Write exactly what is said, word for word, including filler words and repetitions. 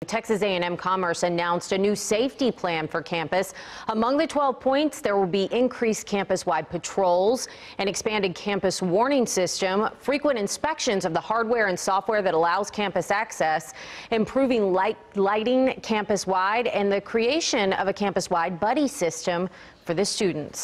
Texas A and M Commerce announced a new safety plan for campus. Among the twelve points, there will be increased campus-wide patrols, an expanded campus warning system, frequent inspections of the hardware and software that allows campus access, improving light, lighting campus-wide, and the creation of a campus-wide buddy system for the students.